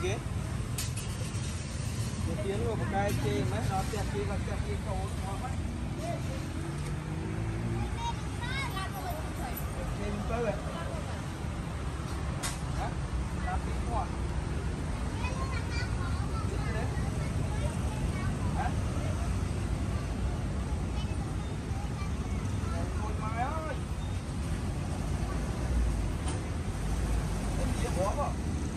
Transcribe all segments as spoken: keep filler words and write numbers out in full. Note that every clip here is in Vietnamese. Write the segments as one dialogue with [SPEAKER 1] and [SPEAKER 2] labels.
[SPEAKER 1] kìa một tiếng rồi một cái chê mấy nó tẹt kia và tẹt kia cầu ngon quá thêm tới rồi hả làm tí hoa hả thôi mai ơi cái gì bỏ vào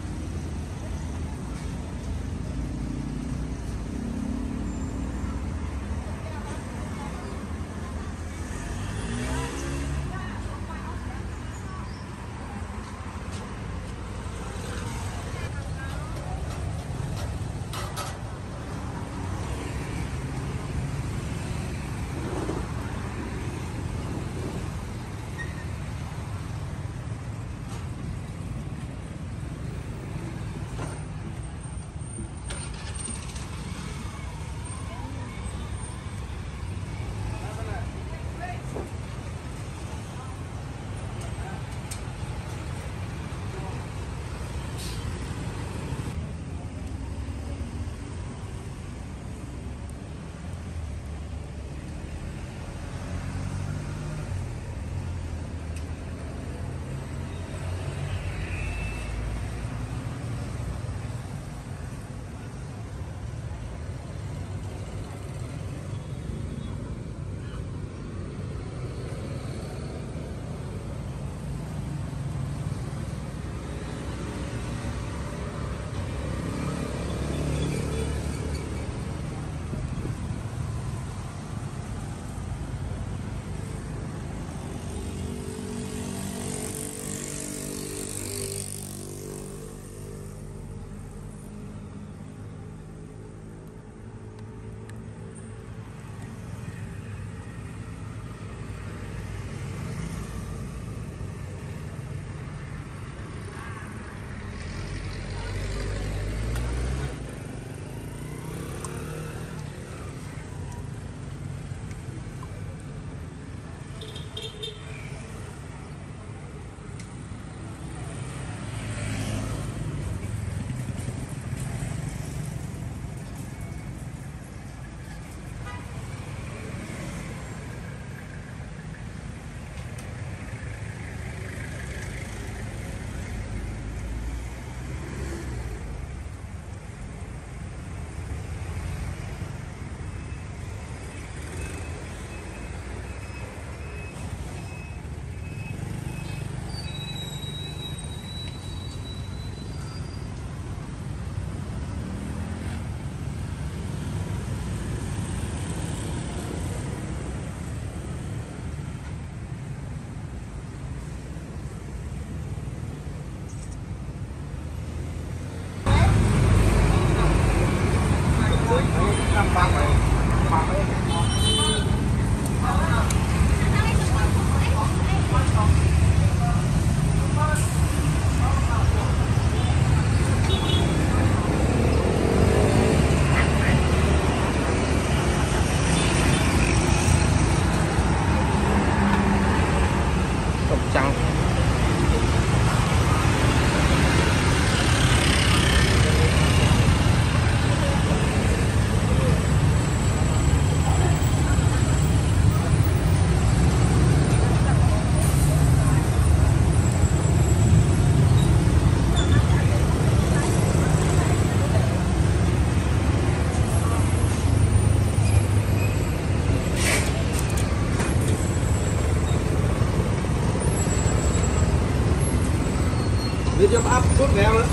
[SPEAKER 2] Video up suốt nghèo nữa.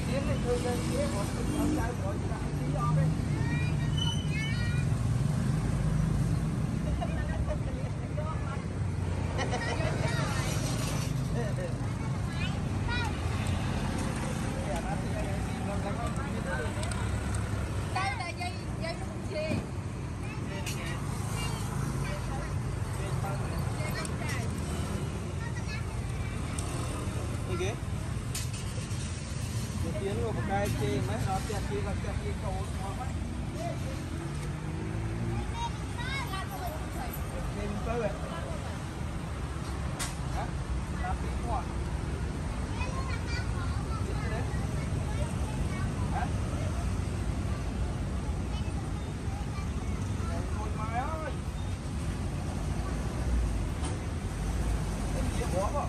[SPEAKER 1] tiếng này thôi lên tiếng một con trai của chị lại tí do đấy.
[SPEAKER 2] Đây là dây dây không gì. Dây không dài.
[SPEAKER 1] Đi ghế. Một tiếng rồi một cái chê mấy nó tiệt kia và tiệt kia cầu ngon quá. Nên tới vậy. Hả? Làm tiếng ngọt. Hả? Rồi mai ơi. Cái gì bỏ vào?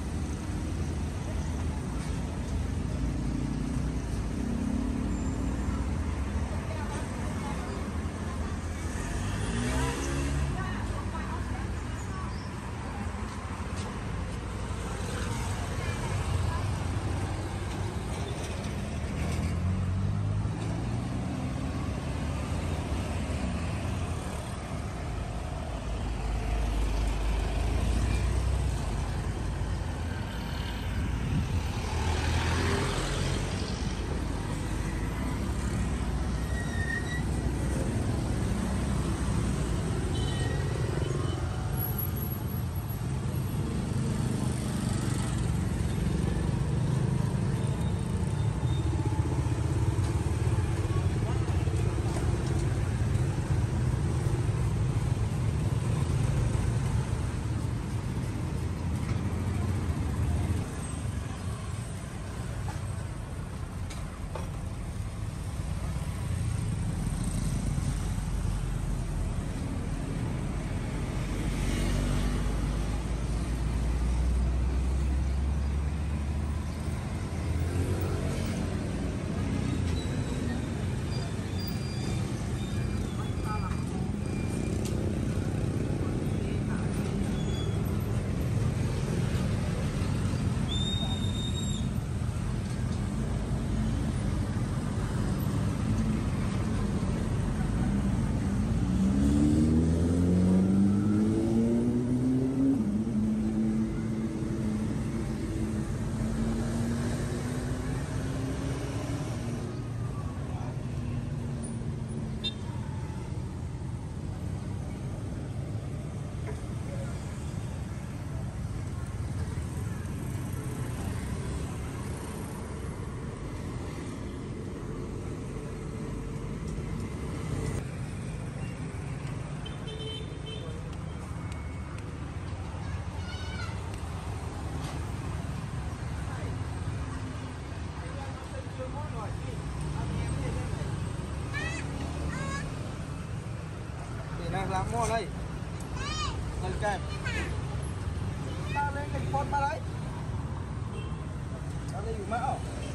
[SPEAKER 1] Đang làm ngon đây. Lên kèm. Ta lên cái con ba đấy. Ta lên mã.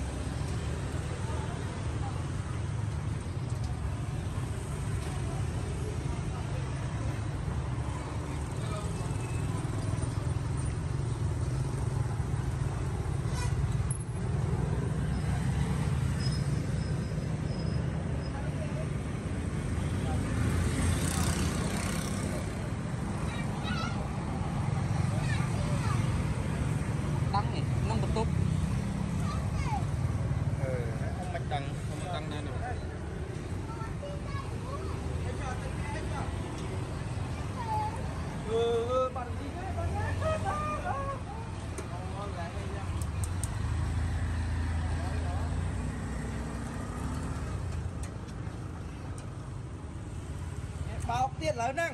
[SPEAKER 3] Đắng này, nó bật tốt. Ừ, không mạch tăng, không mạch tăng lên được.
[SPEAKER 1] Ừ, ừ, bạn gì đấy, bạn nhé. Ngon lại đây nha. Bao tiền lớn năng.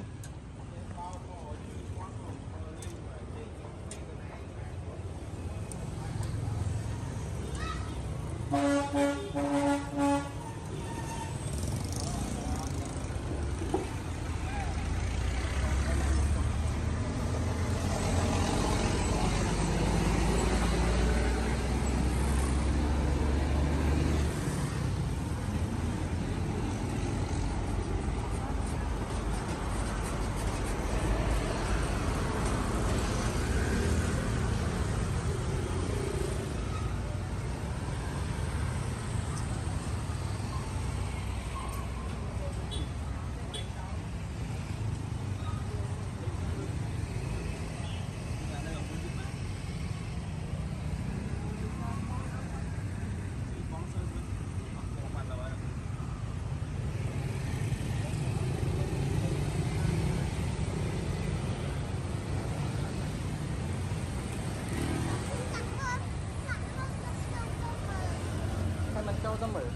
[SPEAKER 3] cho tao mở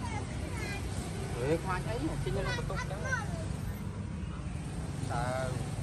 [SPEAKER 3] ừ khoan ấy mà chỉ như nó bật tung đó sao